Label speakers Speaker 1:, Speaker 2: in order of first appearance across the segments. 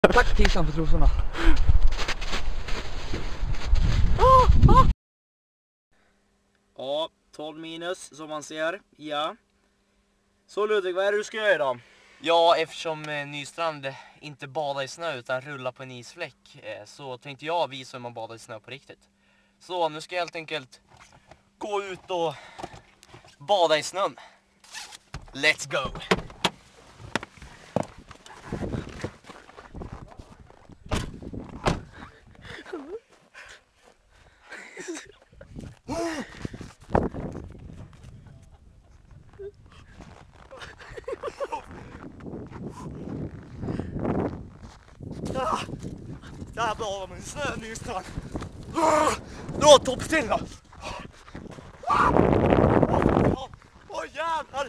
Speaker 1: Tack tishan för trosorna.
Speaker 2: Ja, 12 minus som man ser. Ja. Så Ludvig, vad är det du ska göra idag?
Speaker 3: Ja, eftersom Nystrand inte badar i snö utan rullar på en isfläck så tänkte jag visa hur man badar i snö på riktigt. Så nu ska jag helt enkelt gå ut och bada i snön. Let's go!
Speaker 2: Jävlar om en snö Nystrand. Dra topp till då. Åh jävlar.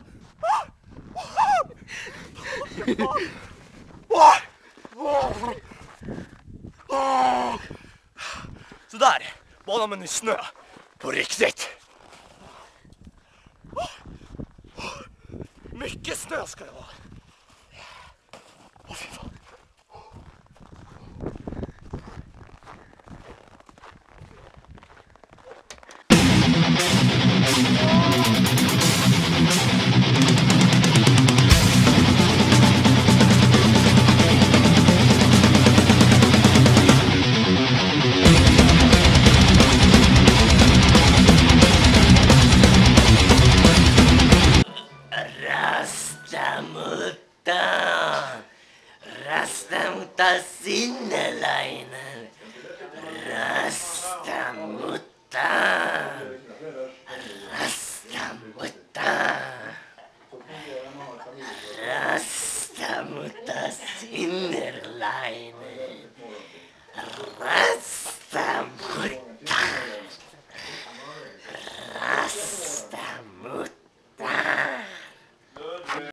Speaker 2: Sådär, bara man i snö. På riktigt. Mycket snö ska det vara. Åh fy fan.
Speaker 4: Rastamutta Sinnelainen. Rastamutta. Rastamutta Sinnelainen.